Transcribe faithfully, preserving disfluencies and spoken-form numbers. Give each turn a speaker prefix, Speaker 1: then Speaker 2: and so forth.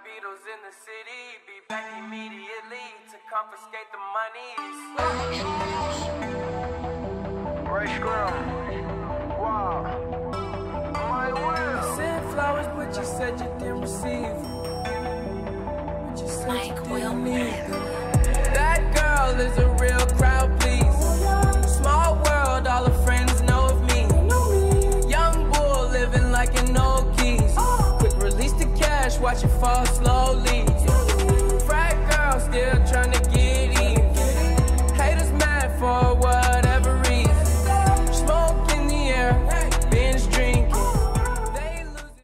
Speaker 1: Beatles in the city, be back immediately to confiscate the monies.
Speaker 2: Right scrum. Wow. My will.
Speaker 1: Sent flowers, but you said you didn't receive. But you said you didn't need them. That girl is a real crowd, please. Small world, all her friends know of me. Young bull living like an old geese. Quick release the cash, watch it fall slowly. Frat girl still trying to get